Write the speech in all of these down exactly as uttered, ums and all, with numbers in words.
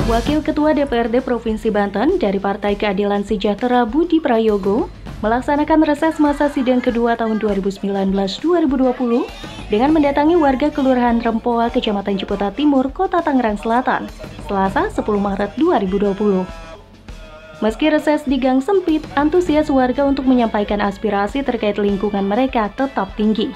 Wakil Ketua D P R D Provinsi Banten dari Partai Keadilan Sejahtera Budi Prayogo melaksanakan reses masa sidang kedua tahun dua ribu sembilan belas dua ribu dua puluh dengan mendatangi warga Kelurahan Rempoa, Kecamatan Ciputat Timur, Kota Tangerang Selatan, Selasa sepuluh Maret dua ribu dua puluh. Meski reses di gang sempit, antusias warga untuk menyampaikan aspirasi terkait lingkungan mereka tetap tinggi.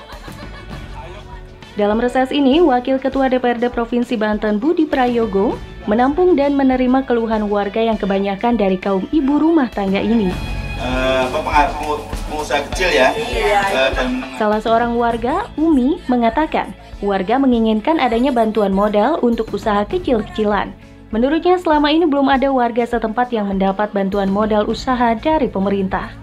Dalam reses ini, Wakil Ketua D P R D Provinsi Banten Budi Prayogo menampung dan menerima keluhan warga yang kebanyakan dari kaum ibu rumah tangga ini. Uh, pengusaha kecil ya. Uh, dan... Salah seorang warga, Umi, mengatakan warga menginginkan adanya bantuan modal untuk usaha kecil-kecilan. Menurutnya selama ini belum ada warga setempat yang mendapat bantuan modal usaha dari pemerintah.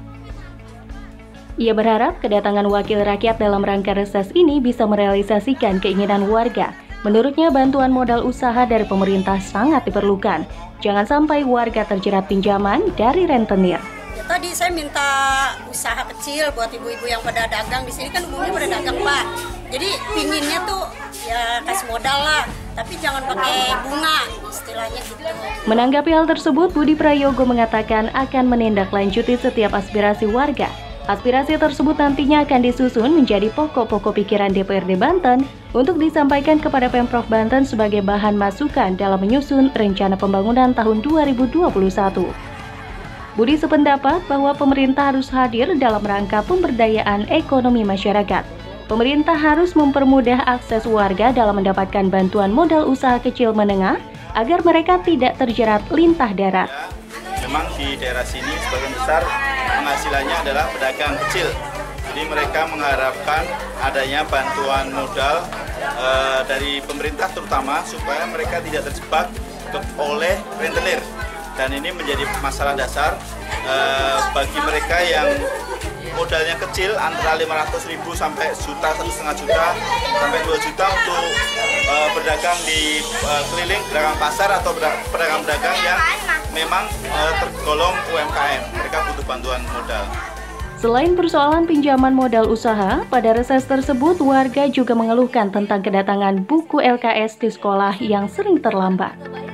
Ia berharap kedatangan wakil rakyat dalam rangka reses ini bisa merealisasikan keinginan warga. Menurutnya bantuan modal usaha dari pemerintah sangat diperlukan. Jangan sampai warga terjerat pinjaman dari rentenir. Ya, tadi saya minta usaha kecil buat ibu-ibu yang pada dagang. Di sini kan umumnya pada dagang, Pak. Jadi pinginnya tuh ya kasih modal lah, tapi jangan pakai bunga, istilahnya gitu. Menanggapi hal tersebut, Budi Prayogo mengatakan akan menindaklanjuti setiap aspirasi warga. Aspirasi tersebut nantinya akan disusun menjadi pokok-pokok pikiran D P R D Banten untuk disampaikan kepada Pemprov Banten sebagai bahan masukan dalam menyusun rencana pembangunan tahun dua ribu dua puluh satu. Budi sependapat bahwa pemerintah harus hadir dalam rangka pemberdayaan ekonomi masyarakat. Pemerintah harus mempermudah akses warga dalam mendapatkan bantuan modal usaha kecil menengah agar mereka tidak terjerat lintah darat. Memang di daerah sini sebagian besar penghasilannya adalah pedagang kecil. Jadi mereka mengharapkan adanya bantuan modal e, dari pemerintah terutama supaya mereka tidak terjebak ke, oleh rentenir. Dan ini menjadi masalah dasar e, bagi mereka yang modalnya kecil antara lima ratus ribu sampai juta, satu setengah juta sampai dua juta untuk e, berdagang di e, keliling, pedagang pasar atau pedagang-pedagang yang memang e, tergolong U M K M. Mereka butuh bantuan modal. Selain persoalan pinjaman modal usaha, pada reses tersebut warga juga mengeluhkan tentang kedatangan buku L K S di sekolah yang sering terlambat.